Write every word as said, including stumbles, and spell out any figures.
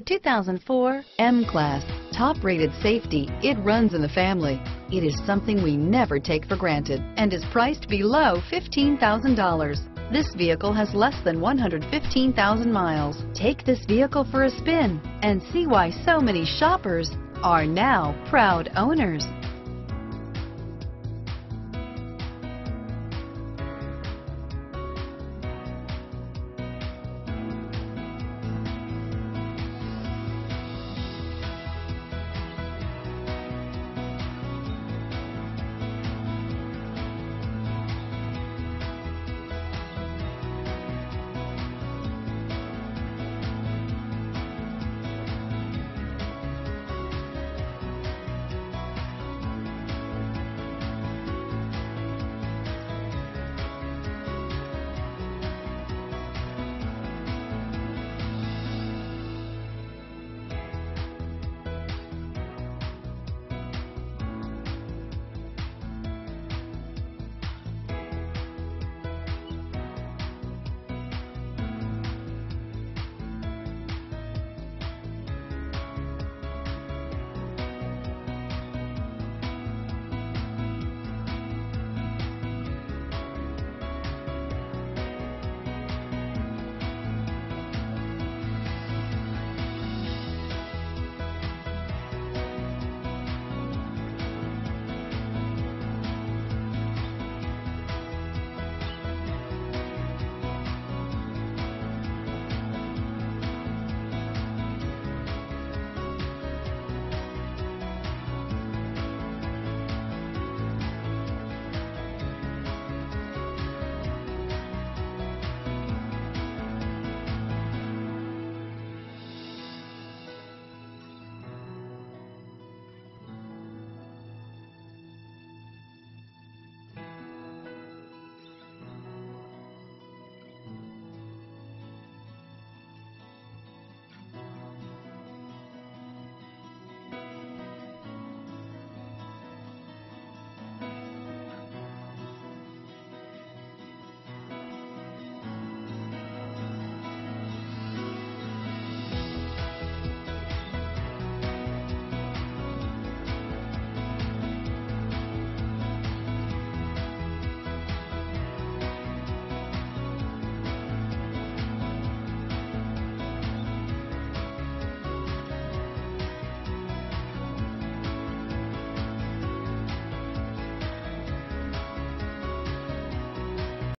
two thousand four M-Class. Top-rated safety, it runs in the family. It is something we never take for granted and is priced below fifteen thousand dollars. This vehicle has less than one hundred fifteen thousand miles. Take this vehicle for a spin and see why so many shoppers are now proud owners.